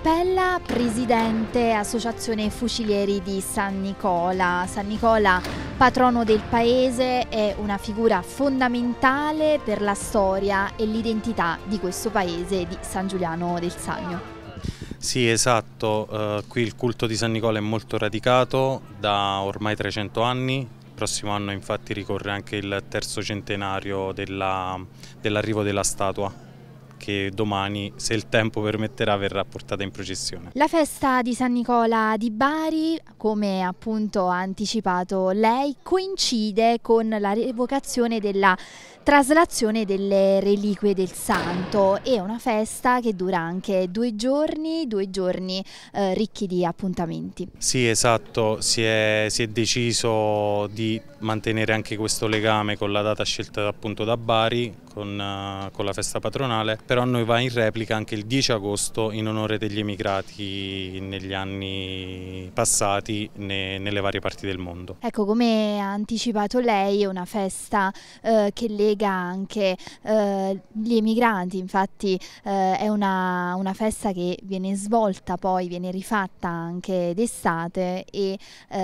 Cappella, presidente Associazione Fucilieri di San Nicola. San Nicola, patrono del paese, è una figura fondamentale per la storia e l'identità di questo paese, di San Giuliano del Sannio. Sì, esatto, qui il culto di San Nicola è molto radicato da ormai 300 anni, il prossimo anno infatti ricorre anche il terzo centenario dell'arrivo della statua, che domani, se il tempo permetterà, verrà portata in processione. La festa di San Nicola di Bari, come appunto ha anticipato lei, coincide con la rievocazione della traslazione delle reliquie del santo. È una festa che dura anche 2 giorni ricchi di appuntamenti. Sì, esatto, si è deciso di mantenere anche questo legame con la data scelta appunto da Bari, con la festa patronale, però a noi va in replica anche il 10 agosto in onore degli emigrati negli anni passati nelle varie parti del mondo. Ecco, come ha anticipato lei, è una festa che lega anche gli emigranti, infatti è una festa che viene svolta, poi viene rifatta anche d'estate e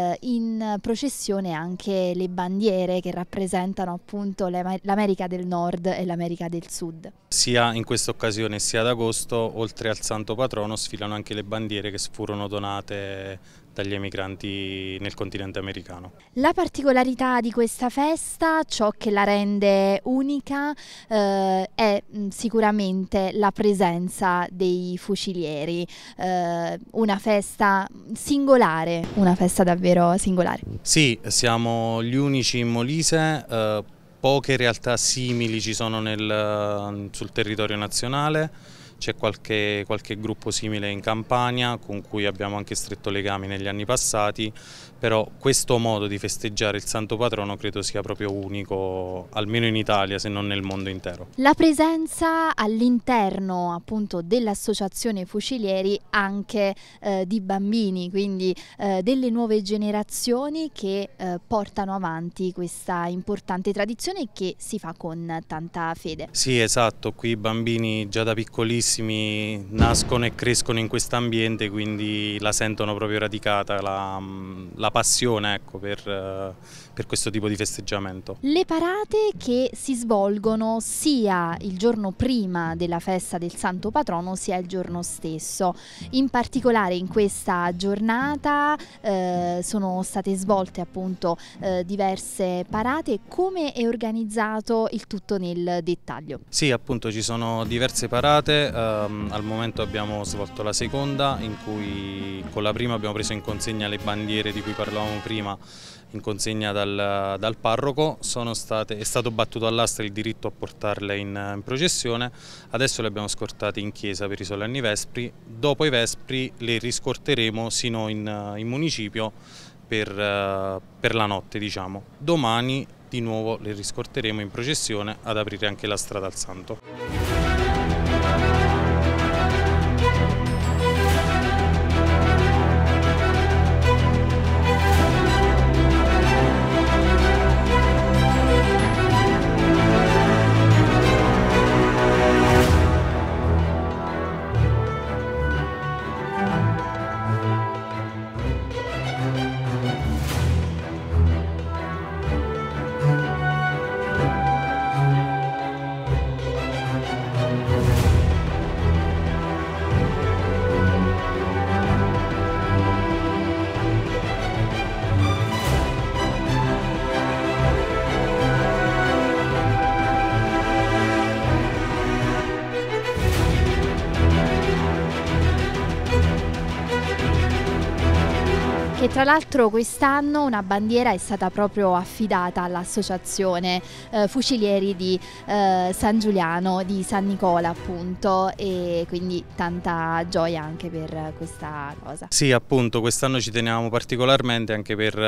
in processione anche le bandiere che rappresentano appunto l'America del Nord e l'America del Sud. Sia in questa occasione sia ad agosto, oltre al santo patrono, sfilano anche le bandiere che furono donate dagli emigranti nel continente americano. La particolarità di questa festa, ciò che la rende unica, è sicuramente la presenza dei fucilieri, una festa singolare, una festa davvero singolare. Sì, siamo gli unici in Molise. Poche realtà simili ci sono sul territorio nazionale, c'è qualche gruppo simile in Campania con cui abbiamo anche stretto legami negli anni passati, però questo modo di festeggiare il santo patrono credo sia proprio unico, almeno in Italia se non nel mondo intero. La presenza all'interno appunto dell'associazione Fucilieri anche di bambini, quindi delle nuove generazioni che portano avanti questa importante tradizione che si fa con tanta fede. Sì, esatto, qui i bambini già da piccolissimi nascono e crescono in questo ambiente, quindi la sentono proprio radicata, la passione, ecco, per questo tipo di festeggiamento. Le parate che si svolgono sia il giorno prima della festa del santo patrono sia il giorno stesso. In particolare in questa giornata sono state svolte appunto diverse parate. Come è organizzato il tutto nel dettaglio? Sì, appunto ci sono diverse parate, al momento abbiamo svolto la seconda, in cui con la prima abbiamo preso in consegna le bandiere di cui parlavamo prima, in consegna dal parroco. È stato battuto all'asta il diritto a portarle in processione, adesso le abbiamo scortate in chiesa per i solenni vespri, dopo i vespri le riscorteremo sino in municipio per la notte, diciamo. Domani di nuovo le riscorteremo in processione ad aprire anche la strada al santo. E tra l'altro quest'anno una bandiera è stata proprio affidata all'associazione Fucilieri di San Giuliano, di San Nicola appunto, e quindi tanta gioia anche per questa cosa. Sì, appunto, quest'anno ci tenevamo particolarmente anche per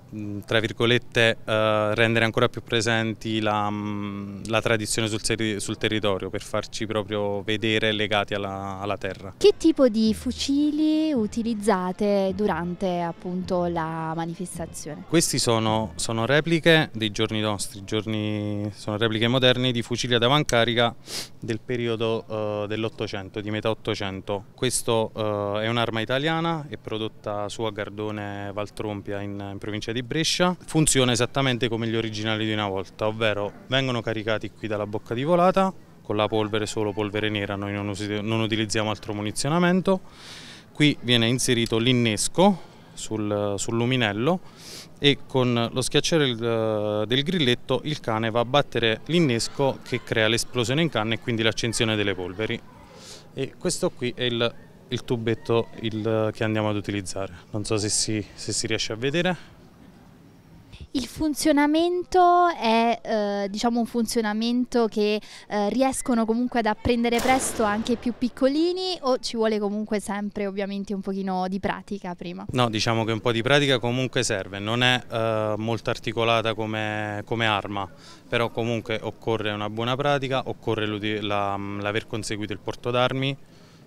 tra virgolette, rendere ancora più presenti la tradizione sul territorio, per farci proprio vedere legati alla terra. Che tipo di fucili utilizzate durante appunto la manifestazione? Questi sono repliche dei giorni nostri, sono repliche moderne di fucili ad avancarica del periodo dell'Ottocento, di metà Ottocento. Questo è un'arma italiana, è prodotta su a Gardone Valtrompia in provincia di Brescia. Funziona esattamente come gli originali di una volta, ovvero vengono caricati qui dalla bocca di volata con la polvere, solo polvere nera, noi non utilizziamo altro munizionamento. Qui viene inserito l'innesco sul luminello e con lo schiacciare del grilletto il cane va a battere l'innesco che crea l'esplosione in canna e quindi l'accensione delle polveri. E questo qui è il tubetto che andiamo ad utilizzare. Non so se si riesce a vedere. Il funzionamento è diciamo un funzionamento che riescono comunque ad apprendere presto anche i più piccolini, o ci vuole comunque sempre ovviamente un pochino di pratica prima? No, diciamo che un po' di pratica comunque serve, non è molto articolata come arma, però comunque occorre una buona pratica, occorre l'aver conseguito il porto d'armi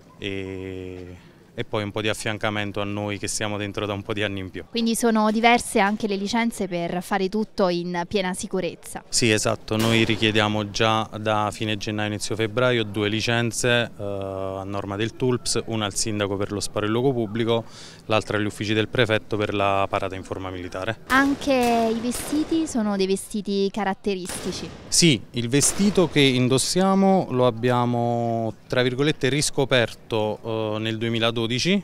e poi un po' di affiancamento a noi che siamo dentro da un po' di anni in più. Quindi sono diverse anche le licenze per fare tutto in piena sicurezza? Sì, esatto, noi richiediamo già da fine gennaio inizio febbraio 2 licenze a norma del TULPS, una al sindaco per lo sparo in luogo pubblico, l'altra agli uffici del prefetto per la parata in forma militare. Anche i vestiti sono dei vestiti caratteristici? Sì, il vestito che indossiamo lo abbiamo tra virgolette riscoperto nel 2012,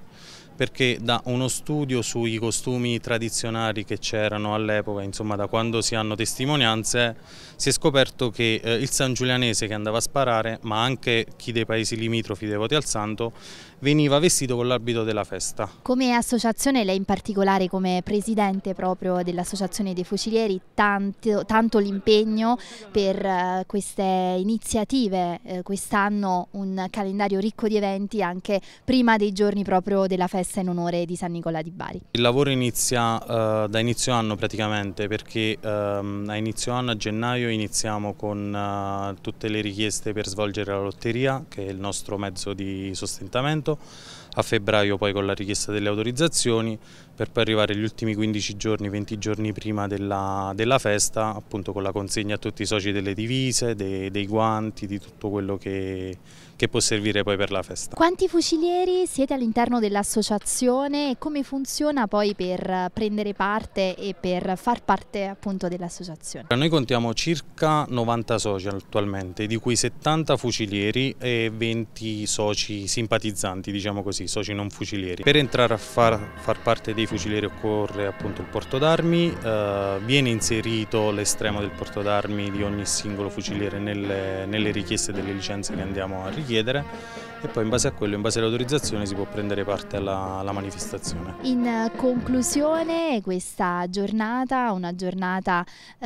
perché da uno studio sui costumi tradizionali che c'erano all'epoca, insomma da quando si hanno testimonianze, si è scoperto che il sangiulianese che andava a sparare, ma anche chi dei paesi limitrofi devoti al santo, veniva vestito con l'abito della festa. Come associazione, lei in particolare come presidente proprio dell'Associazione dei Fucilieri, tanto l'impegno per queste iniziative, quest'anno un calendario ricco di eventi anche prima dei giorni proprio della festa in onore di San Nicola di Bari. Il lavoro inizia da inizio anno praticamente, perché a inizio anno, a gennaio, iniziamo con tutte le richieste per svolgere la lotteria, che è il nostro mezzo di sostentamento. A febbraio poi con la richiesta delle autorizzazioni, per poi arrivare gli ultimi 15 giorni, 20 giorni prima della festa, appunto con la consegna a tutti i soci delle divise, dei guanti, di tutto quello che può servire poi per la festa. Quanti fucilieri siete all'interno dell'associazione e come funziona poi per prendere parte e per far parte appunto dell'associazione? Noi contiamo circa 90 soci attualmente, di cui 70 fucilieri e 20 soci simpatizzanti, diciamo così, soci non fucilieri. Per entrare a far parte dei fucilieri occorre appunto il porto d'armi, viene inserito l'estremo del porto d'armi di ogni singolo fuciliere nelle richieste delle licenze che andiamo a richiedere, e poi in base a quello, in base all'autorizzazione, si può prendere parte alla manifestazione. In conclusione, questa giornata, una giornata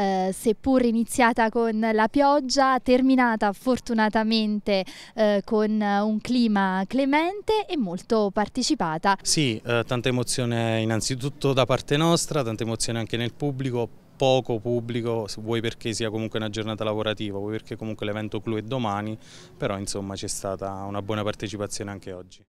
seppur iniziata con la pioggia, terminata fortunatamente con un clima clemente e molto partecipata. Sì, tanta emozione innanzitutto da parte nostra, tanta emozione anche nel pubblico, poco pubblico, vuoi perché sia comunque una giornata lavorativa, vuoi perché comunque l'evento clou è domani, però insomma c'è stata una buona partecipazione anche oggi.